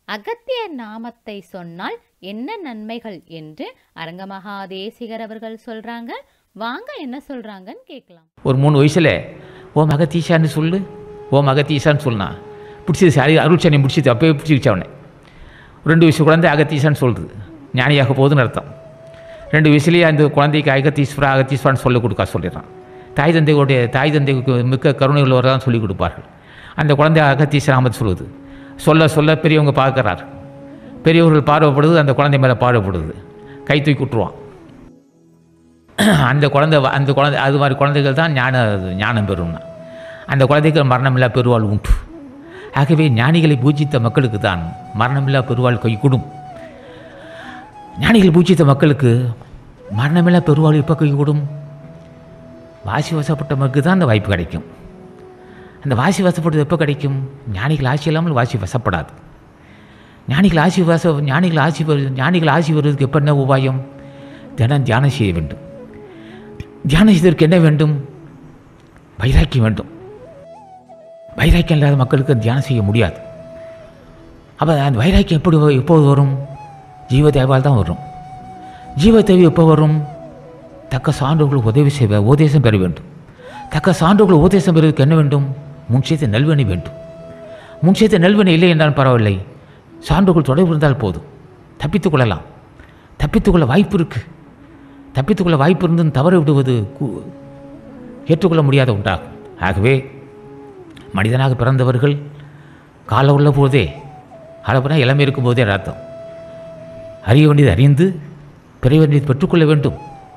அகத்தியர் நாமத்தை சொன்னால் என்ன நன்மைகள் என்று அரங்க மகா தேசிகர் அவர்கள் சொல்றாங்க. வாங்க என்ன சொல்றாங்கன்னு கேட்கலாம். ஒரு 3 வயசுல ஓம் அகத்தீசான்னு சொல்லு, ஓம் அகத்தீசான்னு சொன்னா பிடிச்சி அருள்சனை முடிச்சு அப்பயே பிடிச்சிருச்சு அவனை. 2 வயசு குழந்தை அகத்தீசான்னு சொல்லுது, ஞானியாக போகுதுன்னு அர்த்தம். 2 வயசுலேயே அந்த குழந்தைக்கு அகத்தீஸ்வரான்னு சொல்லிக் கொடுக்க சொல்லிடுறான். தாய் தந்தைக்கு மிக்க கருணை உள்ளவர் தான் சொல்லிக் கொடுப்பார்கள். அந்த குழந்தை அகத்தீஸ்வராமத்தை சொல்லுது. சொல்ல சொல்ல பெரியவங்க பார்க்குறாரு, பெரியவர்கள் பார்வைப்படுது, அந்த குழந்தை மேலே பார்வைப்படுது, கை தூக்கி விட்டுருவான். அந்த குழந்தை அது மாதிரி குழந்தைகள் தான் ஞானம் பெறும்னா. அந்த குழந்தைக்கு மரணமில்லா பெருவாள் உண்டு. ஆகவே ஞானிகளை பூஜித்த மக்களுக்கு தான் மரணமில்லா பெருவாள் கைகூடும். ஞானிகள் பூஜித்த மக்களுக்கு மரணமில்லா பெருவாள் எப்போ கைகூடும்? வாசி வசப்பட்ட மக்களுக்கு தான் அந்த வாய்ப்பு கிடைக்கும். அந்த வாசி வசப்பட்டது எப்போ கிடைக்கும்? ஞானிகள் ஆசி இல்லாமல் வாசி வசப்படாது. ஞானிகள் ஆசி வருவதற்கு எப்போ என்ன உபாயம்? தினம் தியானம் செய்ய வேண்டும். தியானம் செய்வதற்கு என்ன வேண்டும்? வைராக்கியம் வேண்டும். வைராக்கியம் இல்லாத மக்களுக்கு தியானம் செய்ய முடியாது. அப்போ அந்த வைராக்கியம் எப்போது வரும்? ஜீவதேவால் தான் வரும். ஜீவதேவி எப்போ வரும்? தக்க சான்றோர்கள் உபதேசம் பெற வேண்டும். தக்க சான்றோர்கள் உபதேசம் பெறுவதற்கு என்ன வேண்டும்? முன்செய்த நல்வணி வேண்டும். முன்செய்த நல்வணி இல்லை என்றால் பரவாயில்லை, சான்றோர்கள் தொடர்பு இருந்தால் போதும், தப்பித்துக்கொள்ளலாம். தப்பித்துக்கொள்ள வாய்ப்பு இருக்குது. தப்பித்துக்கொள்ள வாய்ப்பு இருந்து தவறு விடுவது ஏற்றுக்கொள்ள முடியாத உண்டாகும். ஆகவே மனிதனாக பிறந்தவர்கள் காலம் உள்ள போதே, காலப்போனால் இளமை இருக்கும் போதே அர்த்தம். அறிய வேண்டியது அறிந்து, பெற வேண்டியது பெற்றுக்கொள்ள வேண்டும்.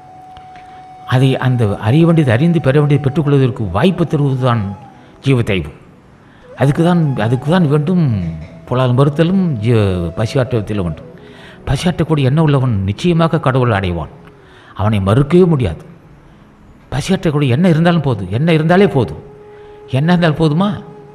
அந்த அறிய வேண்டியது அறிந்து பெற வேண்டியது பெற்றுக்கொள்வதற்கு வாய்ப்பு தருவதுதான் ஜீவதெய்வு. அதுக்கு தான் வேண்டும் புலால் மறுத்தலும் பசியாற்றத்திலும் வேண்டும். பசியாற்றக்கூடிய எண்ணம் உள்ளவன் நிச்சயமாக கடவுள் அடைவான். அவனை மறுக்கவே முடியாது. பசியாற்றக்கூடிய எண்ணம் இருந்தாலும் போதும். எண்ணம் இருந்தாலே போதும். என்ன இருந்தாலும் போதுமா?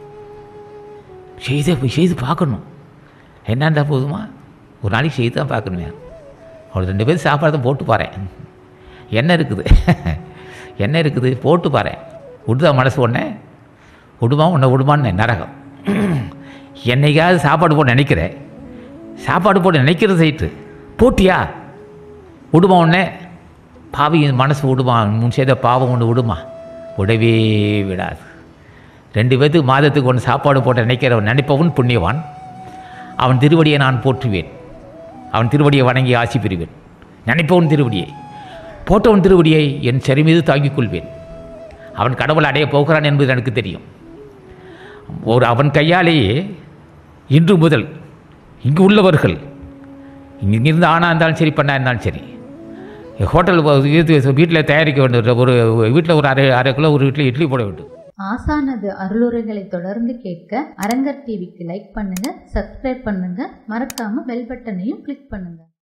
செய்து பார்க்கணும். என்ன இருந்தால் போதுமா? ஒரு நாளைக்கு செய்து தான் பார்க்கணும். அவள் 2 பேரும் சாப்பாடு தான் போட்டு பாறேன். என்ன இருக்குது போட்டு பாறேன். விடுதா மனசு ஒன்று விடுமான்னு நரகம். என்னைக்காவது சாப்பாடு போட்டு நினைக்கிறேன். சாப்பாடு போட்டு நினைக்கிறது சைட்டு போட்டியா விடுமா ஒன்று? பாவி மனசு விடுமா? முன் செய்த பாவம் ஒன்று விடுமா? விடவே விடாது. 2 பேர்த்துக்கு மாதத்துக்கு ஒன்று சாப்பாடு போட்டு நினைப்பவன் புண்ணியவான். அவன் திருவடியை நான் போற்றுவேன். அவன் திருவடியை வணங்கி ஆசி பெறுவேன். நினைப்பவன் திருவடியை, போட்டவன் திருவடியை என் சரி மீது தாங்கிக் கொள்வேன். அவன் கடவுள் அடைய போகிறான் என்பது எனக்கு தெரியும். அவன் கையாலேயே இன்று முதல் இங்கு உள்ளவர்கள், இங்கிருந்து ஆணாக இருந்தாலும் சரி, பெண்ணாக இருந்தாலும் சரி, ஹோட்டல் வீட்டில் தயாரிக்க வேண்டும். ஒரு வீட்டில் ஒரு அரை கிலோ ஒரு வீட்டில் இட்லி போட வேண்டும். ஆசானது அருளுரைகளை தொடர்ந்து கேட்க அரங்கர் டிவிக்கு லைக் பண்ணுங்க, சப்ஸ்கிரைப் பண்ணுங்க, மறக்காம பெல் பட்டனையும் கிளிக் பண்ணுங்க.